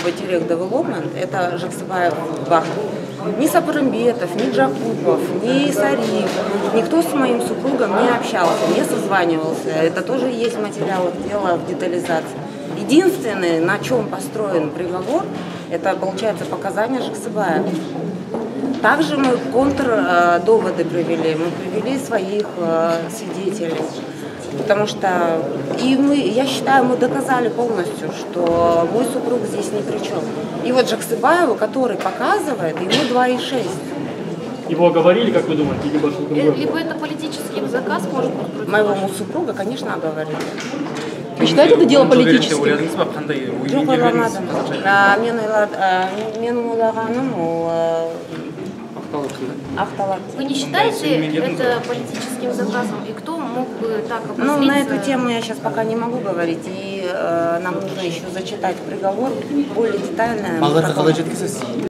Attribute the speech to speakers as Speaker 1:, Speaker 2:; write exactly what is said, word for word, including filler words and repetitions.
Speaker 1: Байтерек Девелопмент, это Жаксыбаев Бахт. Ни Сапарымбетов, ни Джакупов, ни Сариф, никто с моим супругом не общался, не созванивался. Это тоже есть в материалах дела в детализации. Единственное, на чем построен приговор, это, получается, показания Жаксыбаева. Также мы контрдоводы привели, мы привели своих свидетелей. Потому что и мы, я считаю, мы доказали полностью, что мой супруг здесь ни при чем. И вот Жаксыбаеву, который показывает, ему два и шесть.
Speaker 2: Его оговорили, как вы думаете, либо
Speaker 3: Либо это политический заказ, может быть?
Speaker 1: Моего супруга, конечно, оговорили.
Speaker 4: Вы считаете это дело политическим?
Speaker 1: Жоқ ойламадым. Мен ойлад- мен ойлағаным ол ақталады.
Speaker 3: Вы не считаете это политическим заказом? И кто мог бы так обозлиться?
Speaker 1: Ну, на эту тему я сейчас пока не могу говорить, и э, нам нужно еще зачитать приговор более детально.